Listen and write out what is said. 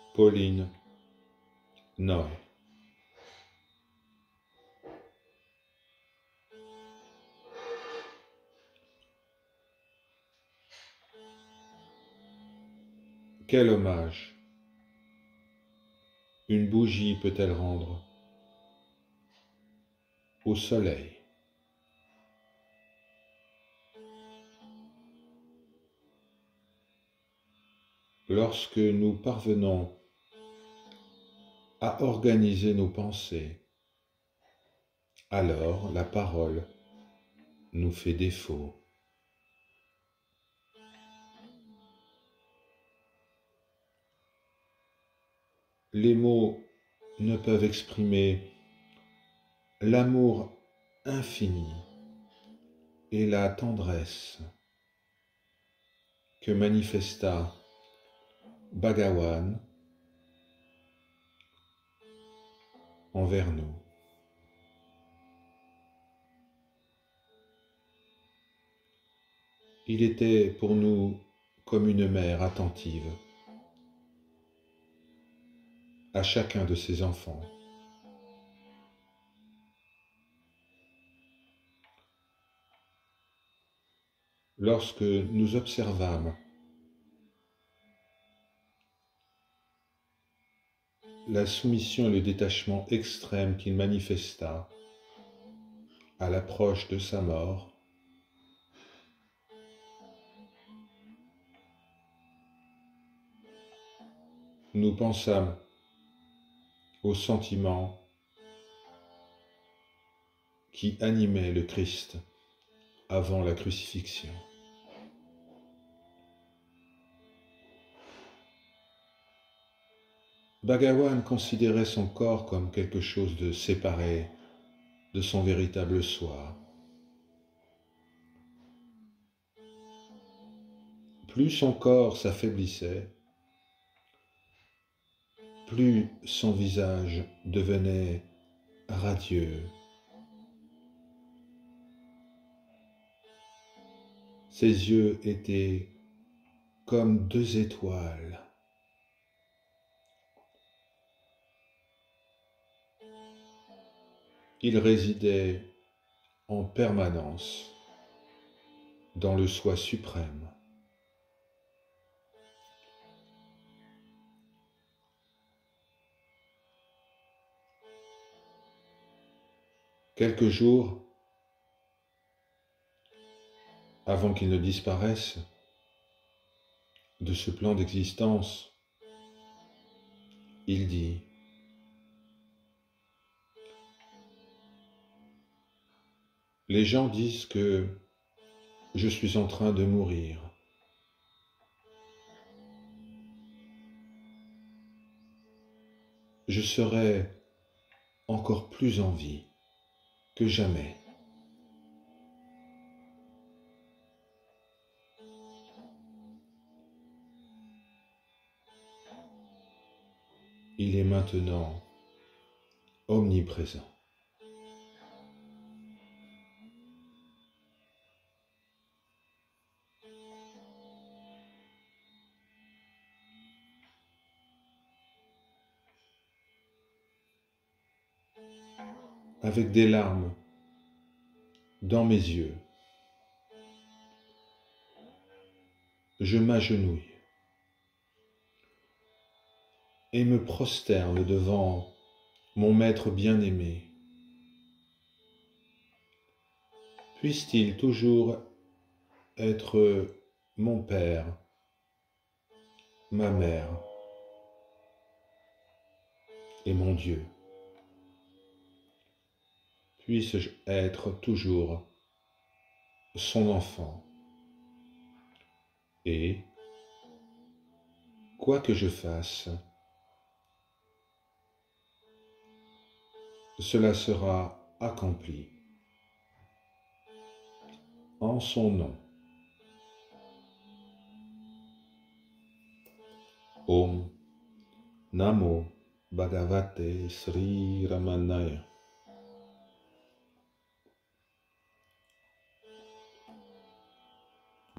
Pauline Noé. Quel hommage une bougie peut-elle rendre au soleil? Lorsque nous parvenons à organiser nos pensées, alors la parole nous fait défaut. Les mots ne peuvent exprimer l'amour infini et la tendresse que manifesta Bhagawan envers nous. Il était pour nous comme une mère attentive à chacun de ses enfants. Lorsque nous observâmes la soumission et le détachement extrême qu'il manifesta à l'approche de sa mort, nous pensâmes aux sentiments qui animaient le Christ avant la crucifixion. Bhagawan considérait son corps comme quelque chose de séparé de son véritable soi. Plus son corps s'affaiblissait, plus son visage devenait radieux. Ses yeux étaient comme deux étoiles. Il résidait en permanence dans le soi suprême. Quelques jours avant qu'il ne disparaisse de ce plan d'existence, il dit : les gens disent que je suis en train de mourir. Je serai encore plus en vie que jamais. Il est maintenant omniprésent. Avec des larmes dans mes yeux, je m'agenouille et me prosterne devant mon Maître bien-aimé. Puisse-t-il toujours être mon Père, ma mère et mon Dieu. Puisse-je être toujours son enfant. Et, quoi que je fasse, cela sera accompli en son nom. Om Namo Bhagavate Sri Ramanaya.